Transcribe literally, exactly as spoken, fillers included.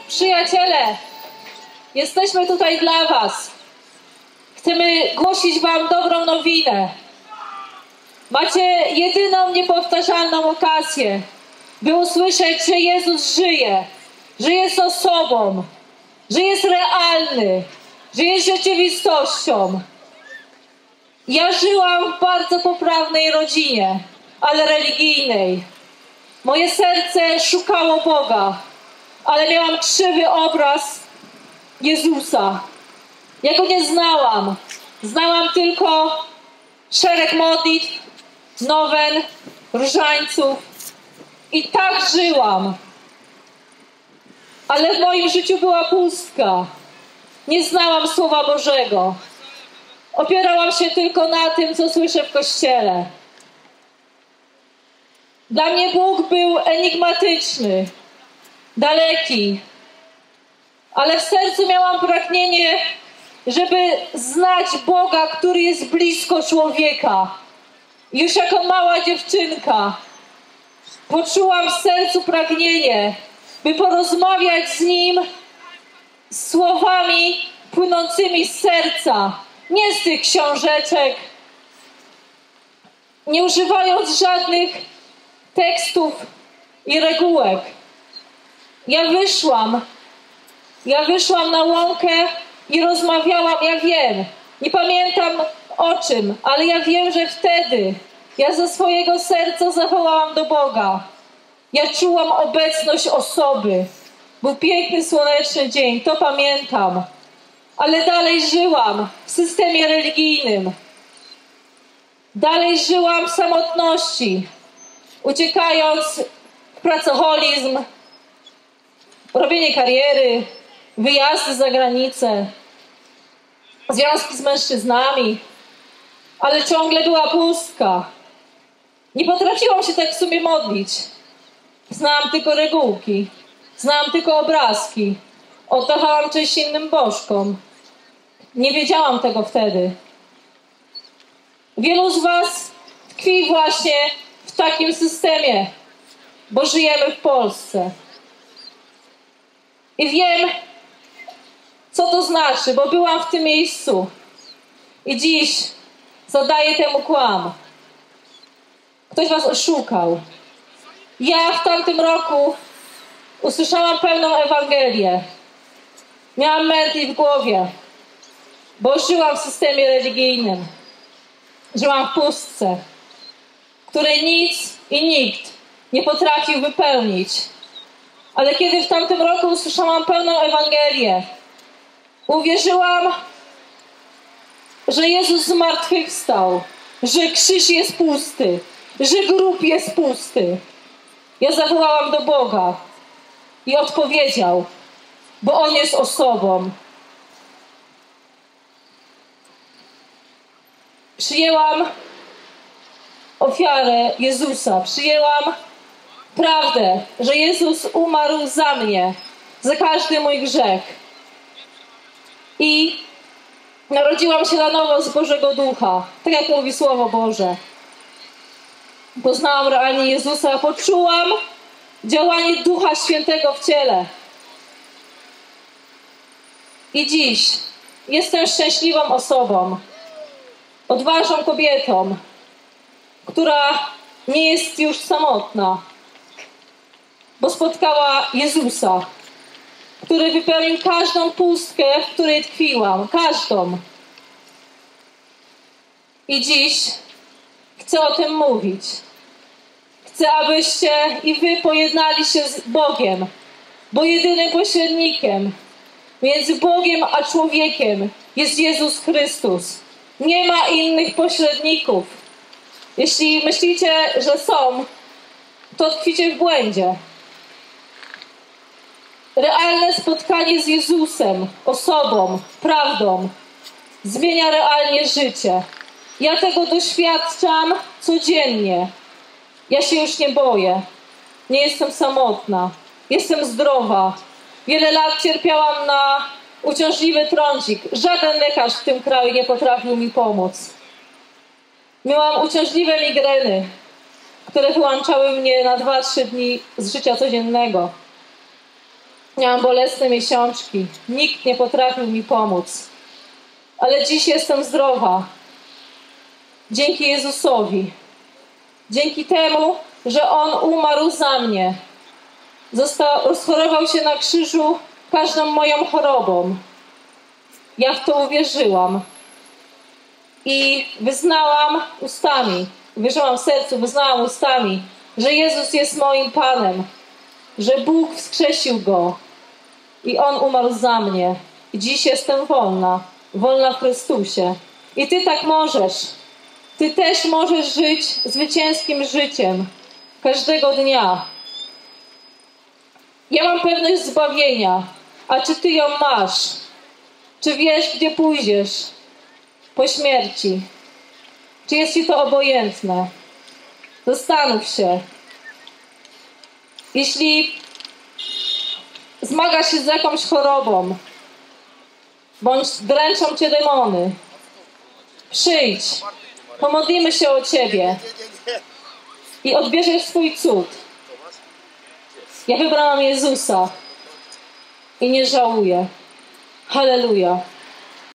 Przyjaciele, jesteśmy tutaj dla was. Chcemy głosić wam dobrą nowinę. Macie jedyną niepowtarzalną okazję, by usłyszeć, że Jezus żyje, że jest osobą, że jest realny, że jest rzeczywistością. Ja żyłam w bardzo poprawnej rodzinie, ale religijnej. Moje serce szukało Boga, ale miałam krzywy obraz Jezusa. Ja Go nie znałam. Znałam tylko szereg modlitw, nowen, różańców. I tak żyłam. Ale w moim życiu była pustka. Nie znałam Słowa Bożego. Opierałam się tylko na tym, co słyszę w kościele. Dla mnie Bóg był enigmatyczny, daleki, ale w sercu miałam pragnienie, żeby znać Boga, który jest blisko człowieka. Już jako mała dziewczynka poczułam w sercu pragnienie, by porozmawiać z Nim słowami płynącymi z serca, nie z tych książeczek, nie używając żadnych tekstów i regułek. Ja wyszłam, ja wyszłam na łąkę i rozmawiałam, ja wiem, nie pamiętam o czym, ale ja wiem, że wtedy ja ze swojego serca zawołałam do Boga. Ja czułam obecność osoby. Był piękny, słoneczny dzień, to pamiętam. Ale dalej żyłam w systemie religijnym. Dalej żyłam w samotności, uciekając w pracoholizm, robienie kariery, wyjazdy za granicę, związki z mężczyznami, ale ciągle była pustka. Nie potrafiłam się tak w sumie modlić. Znałam tylko regułki, znałam tylko obrazki, oddawałam cześć innym bożkom. Nie wiedziałam tego wtedy. Wielu z was tkwi właśnie w takim systemie, bo żyjemy w Polsce. I wiem, co to znaczy, bo byłam w tym miejscu. I dziś zadaję temu kłam. Ktoś was oszukał. Ja w tamtym roku usłyszałam pełną Ewangelię. Miałam mętli w głowie, bo żyłam w systemie religijnym. Żyłam w pustce, której nic i nikt nie potrafił wypełnić. Ale kiedy w tamtym roku usłyszałam pełną Ewangelię, uwierzyłam, że Jezus zmartwychwstał, że krzyż jest pusty, że grób jest pusty. Ja zawołałam do Boga i odpowiedział, bo On jest osobą. Przyjęłam ofiarę Jezusa, przyjęłam prawdę, że Jezus umarł za mnie, za każdy mój grzech. I narodziłam się na nowo z Bożego Ducha, tak jak mówi Słowo Boże. Poznałam realnie Jezusa, poczułam działanie Ducha Świętego w ciele. I dziś jestem szczęśliwą osobą, odważną kobietą, która nie jest już samotna, bo spotkała Jezusa, który wypełnił każdą pustkę, w której tkwiłam, każdą. I dziś chcę o tym mówić. Chcę, abyście i wy pojednali się z Bogiem, bo jedynym pośrednikiem między Bogiem a człowiekiem jest Jezus Chrystus. Nie ma innych pośredników. Jeśli myślicie, że są, to tkwicie w błędzie. Realne spotkanie z Jezusem, osobą, prawdą, zmienia realnie życie. Ja tego doświadczam codziennie. Ja się już nie boję. Nie jestem samotna. Jestem zdrowa. Wiele lat cierpiałam na uciążliwy trądzik. Żaden lekarz w tym kraju nie potrafił mi pomóc. Miałam uciążliwe migreny, które wyłączały mnie na dwa trzy dni z życia codziennego. Miałam bolesne miesiączki. Nikt nie potrafił mi pomóc. Ale dziś jestem zdrowa. Dzięki Jezusowi. Dzięki temu, że On umarł za mnie. Został, rozchorował się na krzyżu każdą moją chorobą. Ja w to uwierzyłam. I wyznałam ustami, uwierzyłam w sercu, wyznałam ustami, że Jezus jest moim Panem, że Bóg wskrzesił Go i On umarł za mnie. I dziś jestem wolna, wolna w Chrystusie. I Ty tak możesz. Ty też możesz żyć zwycięskim życiem każdego dnia. Ja mam pewność zbawienia, a czy Ty ją masz? Czy wiesz, gdzie pójdziesz po śmierci? Czy jest Ci to obojętne? Zastanów się. Jeśli zmagasz się z jakąś chorobą, bądź dręczą Cię demony, przyjdź, pomodlimy się o Ciebie i odbierzesz swój cud. Ja wybrałam Jezusa i nie żałuję. Halleluja.